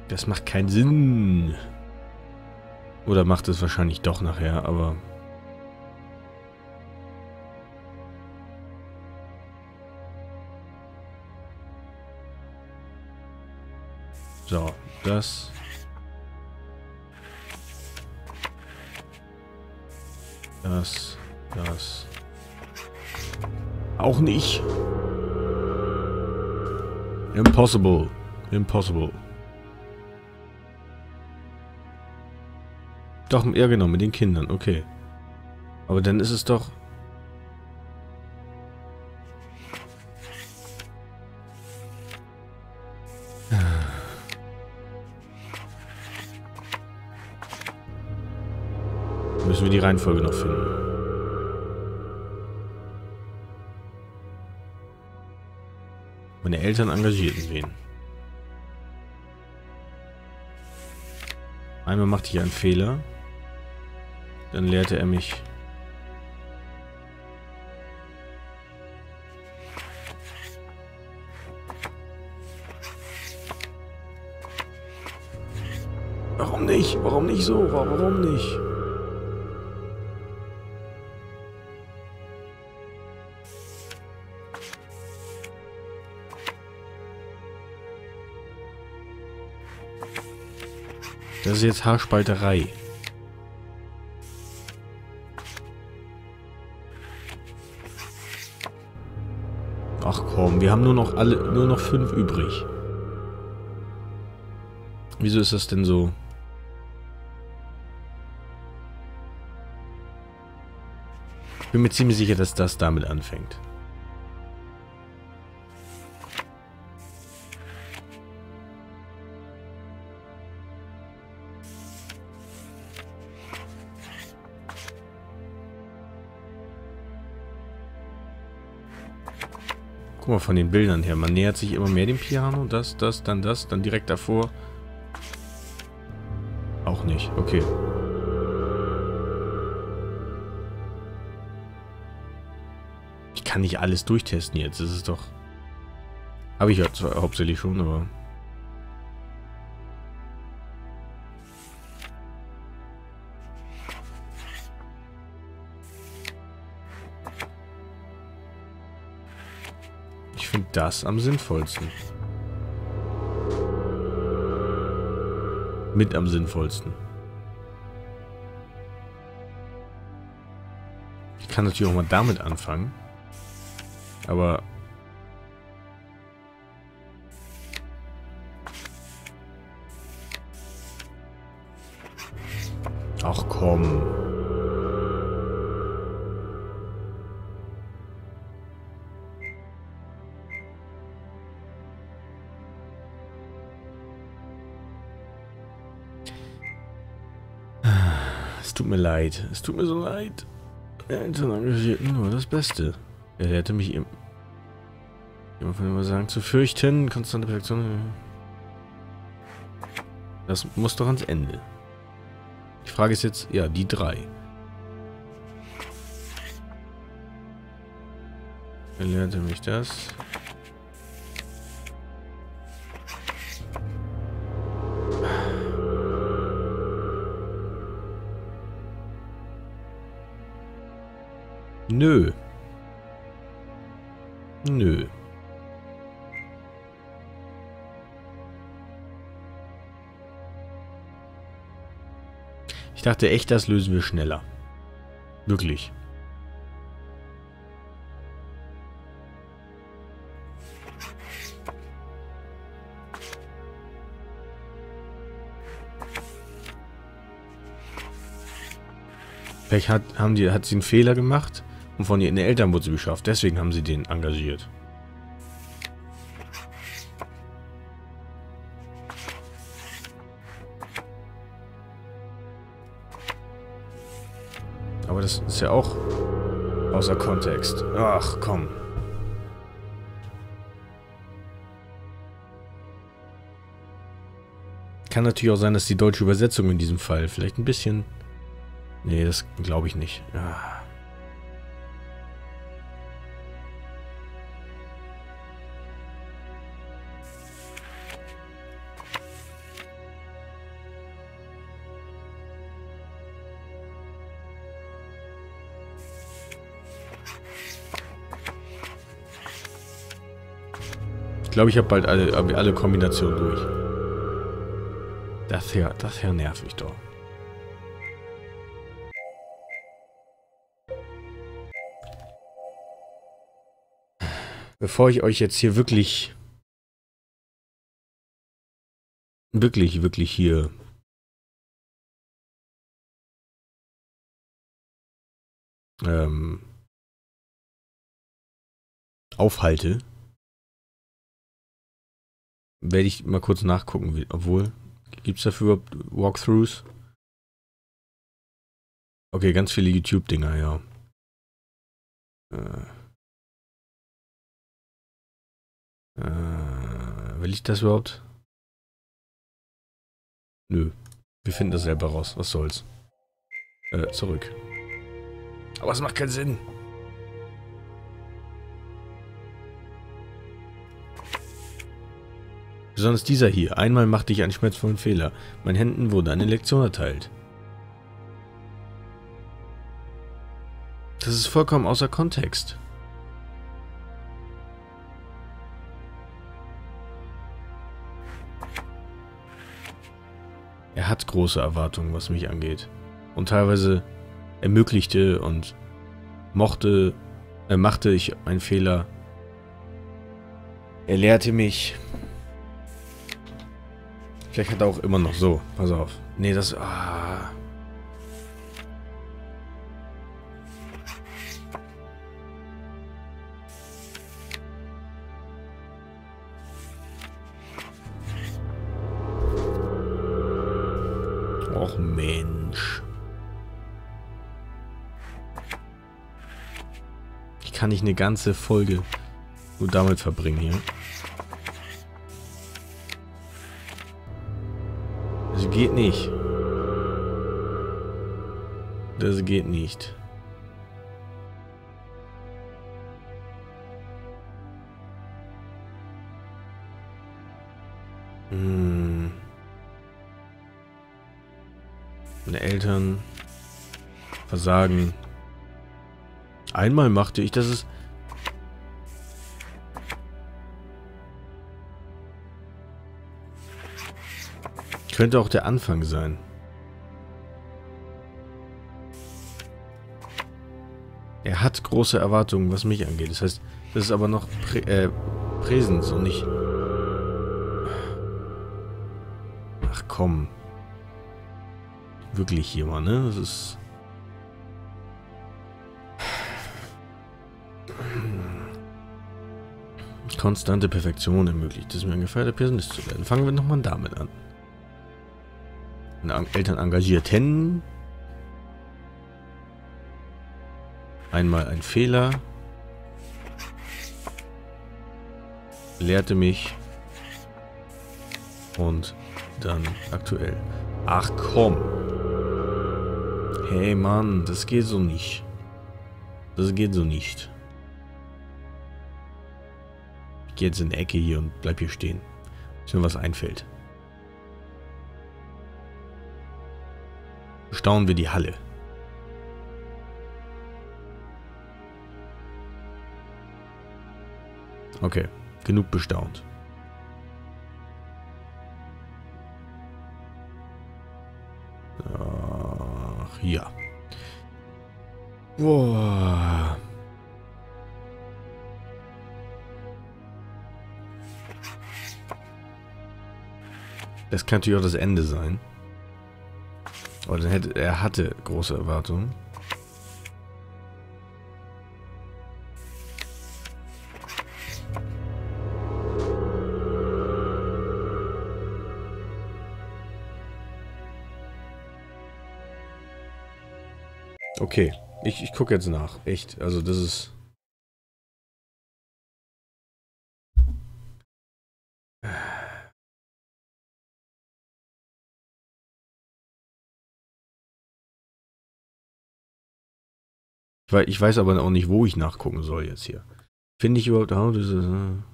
Das macht keinen Sinn. Oder macht es wahrscheinlich doch nachher, aber... So, das... Das... Auch nicht. Impossible. Impossible. Doch, ja genau, mit den Kindern, okay. Aber dann ist es doch... Müssen wir die Reihenfolge noch finden. Meine Eltern engagierten wen. Einmal machte ich einen Fehler. Dann lehrte er mich... Warum nicht? Warum nicht so? Warum nicht? Das ist jetzt Haarspalterei. Ach komm, wir haben nur noch 5 übrig. Wieso ist das denn so? Ich bin mir ziemlich sicher, dass das damit anfängt. Guck mal von den Bildern her. Man nähert sich immer mehr dem Piano. Das, dann direkt davor. Auch nicht. Okay. Ich kann nicht alles durchtesten jetzt. Das ist doch... Habe ich ja zwar hauptsächlich schon, aber... Ich finde das am sinnvollsten. Mit am sinnvollsten. Ich kann natürlich auch mal damit anfangen. Aber... Ach komm. Es tut mir leid. Es tut mir so leid. Eltern engagierten nur das Beste. Er lehrte mich immer von immer sagen, zu fürchten, konstante Reaktion. Das muss doch ans Ende. Die Frage ist jetzt, ja, die 3. Er lehrte mich das. Nö. Nö. Ich dachte echt, das lösen wir schneller. Wirklich. Vielleicht hat sie einen Fehler gemacht und von ihren Eltern wurde sie beschafft. Deswegen haben sie den engagiert. Aber das ist ja auch außer Kontext. Ach, komm. Kann natürlich auch sein, dass die deutsche Übersetzung in diesem Fall vielleicht ein bisschen... Nee, das glaube ich nicht. Ah. glaube, ich habe bald alle Kombinationen durch. Das hier nervig doch. Bevor ich euch jetzt hier wirklich hier aufhalte, werde ich mal kurz nachgucken, obwohl, gibt es dafür überhaupt Walkthroughs? Okay, ganz viele YouTube-Dinger, ja. Will ich das überhaupt? Nö. Wir finden das selber raus. Was soll's. Zurück. Aber es macht keinen Sinn. Besonders dieser hier. Einmal machte ich einen schmerzvollen Fehler. Meinen Händen wurde eine Lektion erteilt. Das ist vollkommen außer Kontext. Er hat große Erwartungen, was mich angeht. Und teilweise ermöglichte und machte ich einen Fehler. Er lehrte mich. Vielleicht hat er auch immer noch so. Pass auf. Nee, das... Och Mensch. Ich kann nicht eine ganze Folge nur damit verbringen hier. Das geht nicht. Das geht nicht. Meine Eltern versagen. Einmal machte ich, das ist... Könnte auch der Anfang sein. Er hat große Erwartungen, was mich angeht. Das heißt, das ist aber noch Präsens und nicht... Ach komm. Wirklich hier mal, ne? Das ist... Konstante Perfektion ermöglicht es mir, ein gefeierter Pessimist zu werden. Fangen wir nochmal damit an. Meine Eltern engagierten. Einmal ein Fehler. Lehrte mich. Und dann aktuell. Ach komm. Hey Mann, das geht so nicht. Das geht so nicht. Ich gehe jetzt in die Ecke hier und bleib hier stehen. Bis mir was einfällt. Bestaunen wir die Halle. Okay, genug bestaunt. Ach, ja. Boah. Das kann natürlich auch das Ende sein. Aber dann er hatte große Erwartungen. Okay, ich gucke jetzt nach. Echt, also das ist... Ich weiß aber auch nicht, wo ich nachgucken soll jetzt hier. Finde ich überhaupt... Oh, das ist, ne,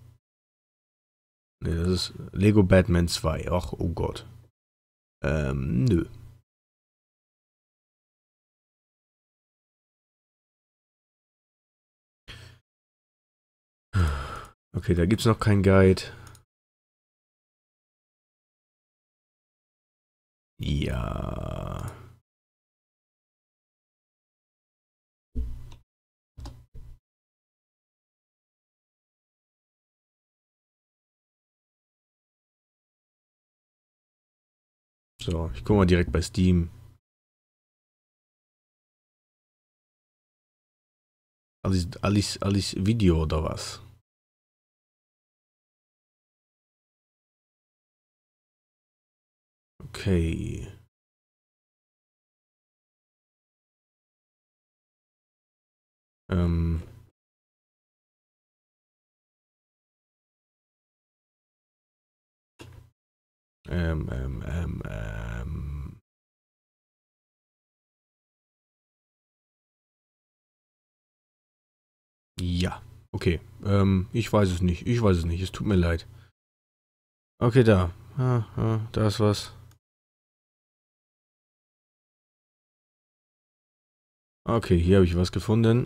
das ist Lego Batman 2. Ach, oh Gott. Nö. Okay, da gibt's noch keinen Guide. Ja. So, ich gucke mal direkt bei Steam. Alice Video oder was? Okay. Ähm. Ähm, ähm, ähm, ähm. Ja, okay. Ich weiß es nicht. Ich weiß es nicht. Es tut mir leid. Okay, da. Da ist was. Okay, hier habe ich was gefunden.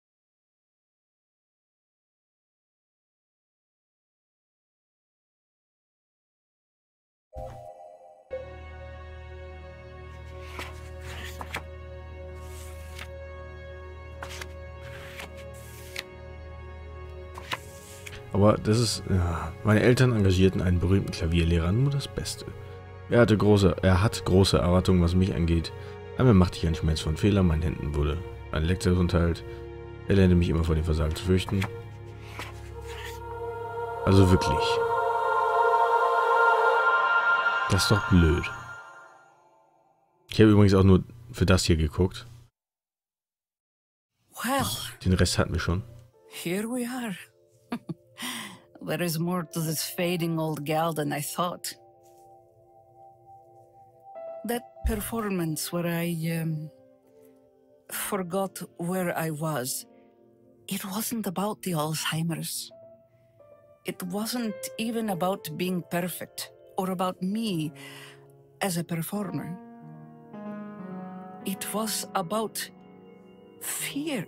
Aber das ist... Ja, meine Eltern engagierten einen berühmten Klavierlehrer, nur das Beste. Er hat große Erwartungen, was mich angeht. Einmal machte ich einen schmerzvollen Fehler, meinen Händen wurde ein Leckerlis unterteilt. Er lernte mich immer vor dem Versagen zu fürchten. Also wirklich. Das ist doch blöd. Ich habe übrigens auch nur für das hier geguckt. Well, Den Rest hatten wir schon. here we are. There is more to this fading old gal than I thought. That performance where I forgot where I was, it wasn't about the Alzheimer's. It wasn't even about being perfect or about me as a performer. It was about fear.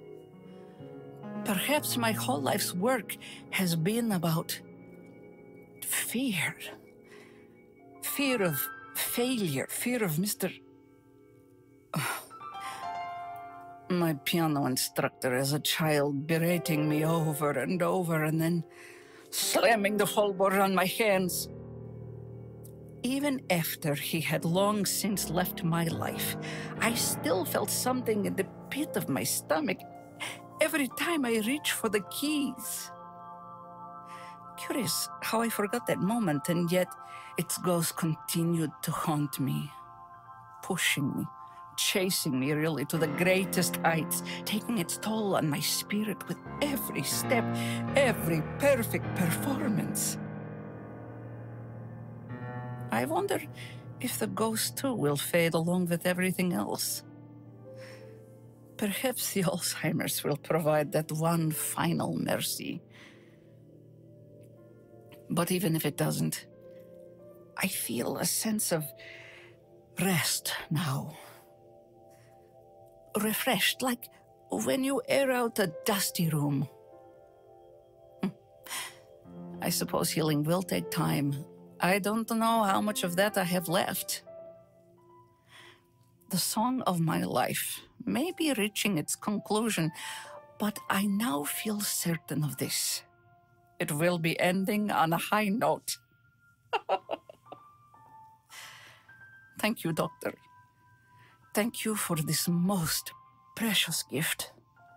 Perhaps my whole life's work has been about fear. Fear of failure, fear of Mr. My piano instructor as a child berating me over and over and then slamming the floorboard on my hands. Even after he had long since left my life, I still felt something in the pit of my stomach every time I reached for the keys. Curious how I forgot that moment, and yet its ghost continued to haunt me, pushing me, chasing me really to the greatest heights, taking its toll on my spirit with every step, every perfect performance. I wonder if the ghost too will fade along with everything else. Perhaps the Alzheimer's will provide that one final mercy. But even if it doesn't, I feel a sense of rest now. Refreshed, like when you air out a dusty room. I suppose healing will take time. I don't know how much of that I have left. The song of my life may be reaching its conclusion, but I now feel certain of this. It will be ending on a high note. Thank you, Doctor. Thank you for this most precious gift.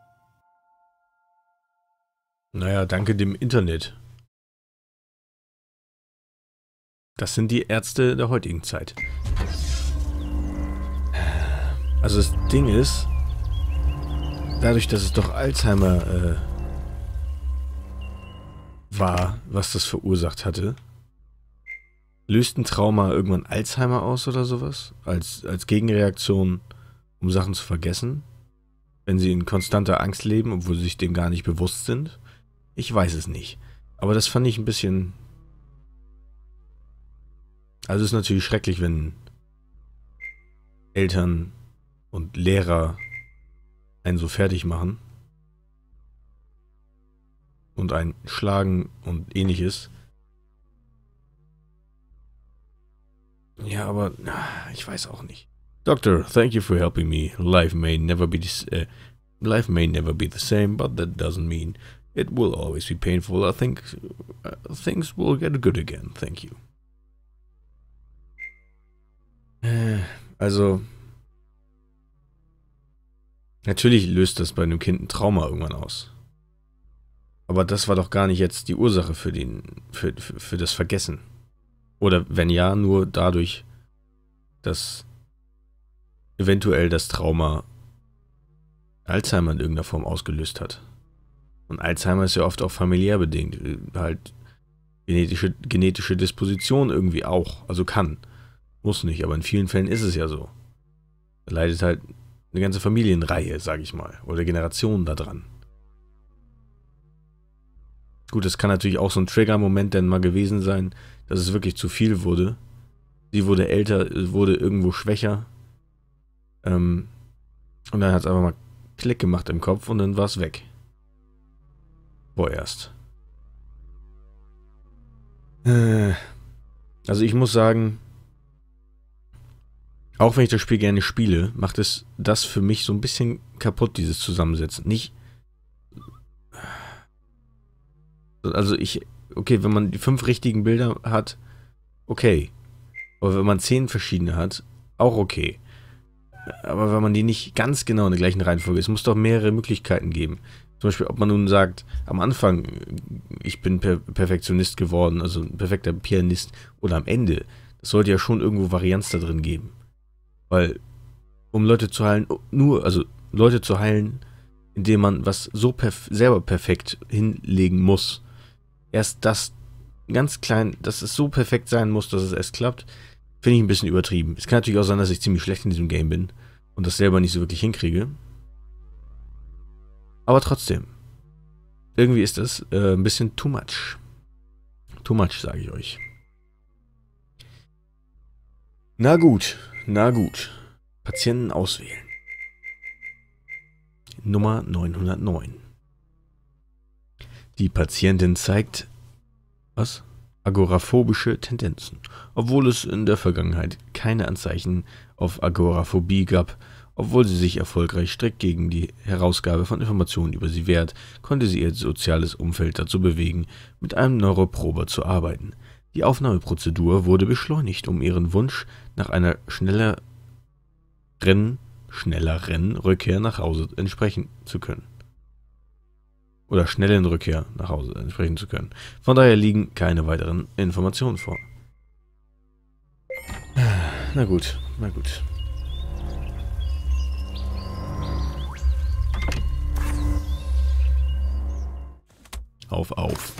Naja, danke dem Internet. Das sind die Ärzte der heutigen Zeit. Also das Ding ist, dadurch, dass es doch Alzheimer war, was das verursacht hatte, löst ein Trauma irgendwann Alzheimer aus oder sowas? Als Gegenreaktion, um Sachen zu vergessen? Wenn sie in konstanter Angst leben, obwohl sie sich dem gar nicht bewusst sind? Ich weiß es nicht. Aber das fand ich ein bisschen... Also es ist natürlich schrecklich, wenn Eltern und Lehrer einen so fertig machen. und einen schlagen und ähnliches. Ja, aber ich weiß auch nicht. Doctor, thank you for helping me. Life may never be the same, but that doesn't mean it will always be painful. I think things will get good again. Thank you. Also, natürlich löst das bei einem Kind ein Trauma irgendwann aus. Aber das war doch gar nicht jetzt die Ursache für das Vergessen. Oder wenn ja, nur dadurch, dass eventuell das Trauma Alzheimer in irgendeiner Form ausgelöst hat. Und Alzheimer ist ja oft auch familiär bedingt. Halt genetische Disposition irgendwie auch. Also kann. Muss nicht, aber in vielen Fällen ist es ja so. Da leidet halt eine ganze Familienreihe, sag ich mal. Oder Generationen da dran. Gut, das kann natürlich auch so ein Trigger-Moment dann mal gewesen sein, dass es wirklich zu viel wurde. Sie wurde älter, wurde irgendwo schwächer. Und dann hat es einfach mal Klick gemacht im Kopf und dann war es weg. Vorerst. Also ich muss sagen, auch wenn ich das Spiel gerne spiele, macht es das für mich so ein bisschen kaputt, dieses Zusammensetzen. Nicht. Also okay, wenn man die 5 richtigen Bilder hat, okay. Aber wenn man 10 verschiedene hat, auch okay. Aber wenn man die nicht ganz genau in der gleichen Reihenfolge ist, muss doch mehrere Möglichkeiten geben. Zum Beispiel, ob man nun sagt, am Anfang, ich bin Perfektionist geworden, also ein perfekter Pianist, oder am Ende. Das sollte ja schon irgendwo Varianz da drin geben. Weil, um Leute zu heilen, Leute zu heilen, indem man was so selber perfekt hinlegen muss, erst das ganz klein, dass es so perfekt sein muss, dass es erst klappt, finde ich ein bisschen übertrieben. Es kann natürlich auch sein, dass ich ziemlich schlecht in diesem Game bin und das selber nicht so wirklich hinkriege. Aber trotzdem, irgendwie ist das ein bisschen too much. Too much, sage ich euch. Na gut. Patienten auswählen. Nummer 909. Die Patientin zeigt agoraphobische Tendenzen, obwohl es in der Vergangenheit keine Anzeichen auf Agoraphobie gab. Obwohl sie sich erfolgreich strikt gegen die Herausgabe von Informationen über sie wehrt, konnte sie ihr soziales Umfeld dazu bewegen, mit einem Neuroprober zu arbeiten. Die Aufnahmeprozedur wurde beschleunigt, um ihren Wunsch nach einer schnelleren Rückkehr nach Hause entsprechen zu können. Oder schnellen Rückkehr nach Hause entsprechen zu können. Von daher liegen keine weiteren Informationen vor. Na gut. Auf.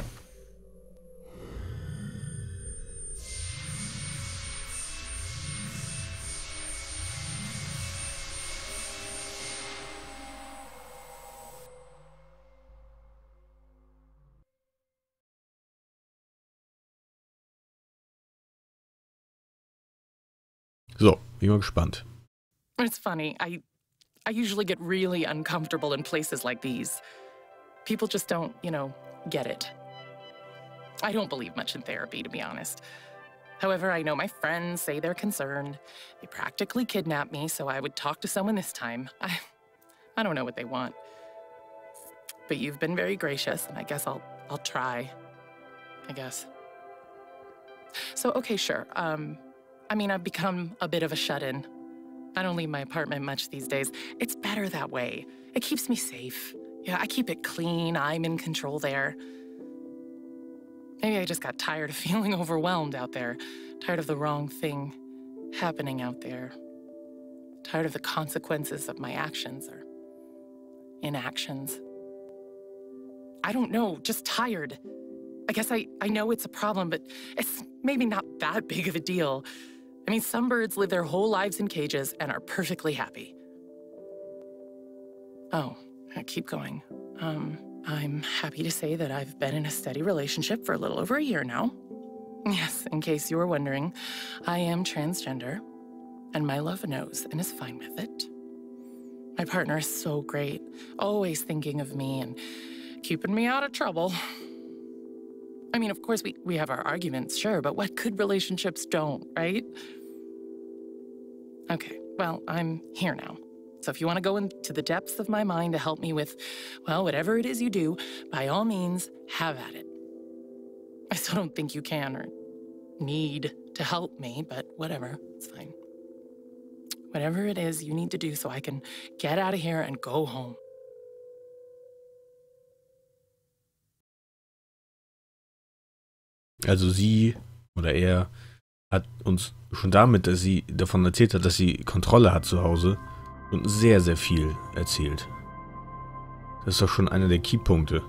So, bin mal gespannt. It's funny. I usually get really uncomfortable in places like these. People just don't, get it. I don't believe much in therapy, to be honest. However, I know my friends say they're concerned. They practically kidnapped me, so I would talk to someone this time. I don't know what they want. But you've been very gracious, and I guess I'll try. I guess. So, okay, sure. I've become a bit of a shut-in. I don't leave my apartment much these days. It's better that way. It keeps me safe. Yeah, I keep it clean. I'm in control there. Maybe I just got tired of feeling overwhelmed out there. Tired of the wrong thing happening out there. Tired of the consequences of my actions or inactions. I don't know, just tired. I guess I know it's a problem, but it's maybe not that big of a deal. I mean, some birds live their whole lives in cages and are perfectly happy. Oh, keep going. I'm happy to say that I've been in a steady relationship for a little over a year now. Yes, in case you were wondering, I am transgender, and my love knows and is fine with it. My partner is so great, always thinking of me and keeping me out of trouble. I mean, of course, we have our arguments, sure, but what good relationships don't, right? Okay, well, I'm here now. So if you want to go into the depths of my mind to help me with, well, whatever it is you do, by all means, have at it. I still don't think you can or need to help me, but whatever, it's fine. Whatever it is you need to do so I can get out of here and go home. Also sie oder er hat uns schon damit, dass sie davon erzählt hat, dass sie Kontrolle hat zu Hause, und sehr, sehr viel erzählt. Das ist doch schon einer der Keypunkte.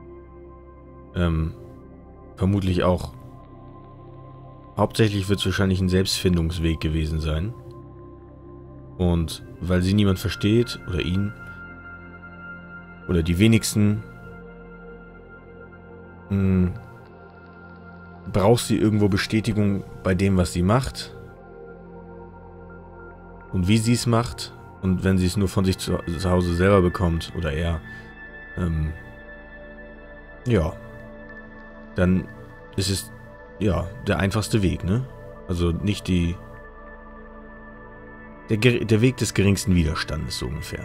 Vermutlich auch. Hauptsächlich wird es wahrscheinlich ein Selbstfindungsweg gewesen sein. Und weil sie niemand versteht, oder ihn, oder die wenigsten, braucht sie irgendwo Bestätigung bei dem, was sie macht. Und wie sie es macht. Und wenn sie es nur von sich zu Hause selber bekommt, oder er, ja, dann ist es, ja, der einfachste Weg, ne? Also nicht der Weg des geringsten Widerstandes, so ungefähr.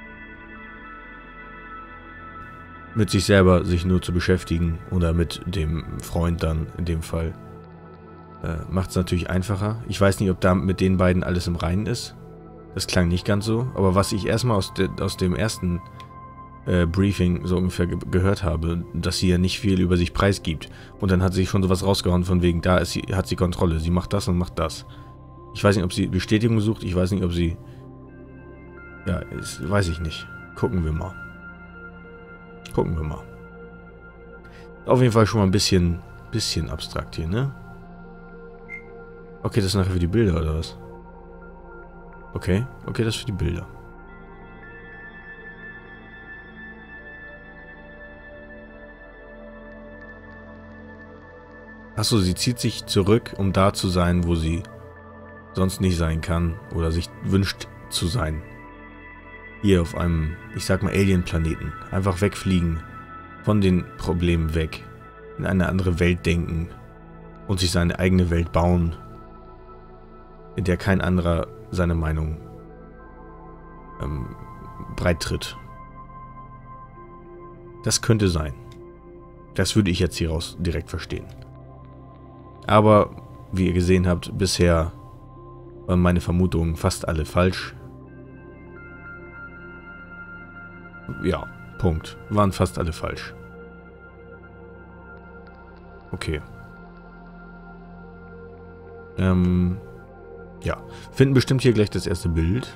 Mit sich selber sich nur zu beschäftigen, oder mit dem Freund dann, in dem Fall, macht es natürlich einfacher. Ich weiß nicht, ob da mit den beiden alles im Reinen ist. Das klang nicht ganz so, aber was ich erstmal aus dem ersten Briefing so ungefähr gehört habe, dass sie ja nicht viel über sich preisgibt. Und dann hat sie schon sowas rausgehauen von wegen, da hat sie Kontrolle, sie macht das und macht das. Ich weiß nicht, ob sie Bestätigung sucht, ich weiß nicht, ob sie... Ja, weiß ich nicht. Gucken wir mal. Gucken wir mal. Auf jeden Fall schon mal ein bisschen abstrakt hier, ne? Okay, das ist nachher für die Bilder, oder was? Okay, das ist für die Bilder. Achso, sie zieht sich zurück, um da zu sein, wo sie sonst nicht sein kann oder sich wünscht zu sein. Hier auf einem, ich sag mal, Alien-Planeten. Einfach wegfliegen, von den Problemen weg, in eine andere Welt denken und sich seine eigene Welt bauen, in der kein anderer seine Meinung breit tritt. Das könnte sein. Das würde ich jetzt hieraus direkt verstehen. Aber, wie ihr gesehen habt, bisher waren meine Vermutungen fast alle falsch. Ja, Punkt. Waren fast alle falsch. Okay. Ja. Finden bestimmt hier gleich das erste Bild.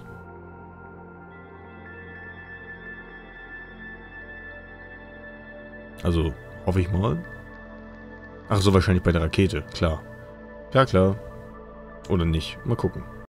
Also, hoffe ich mal. Ach so, wahrscheinlich bei der Rakete. Klar. Klar. Oder nicht. Mal gucken.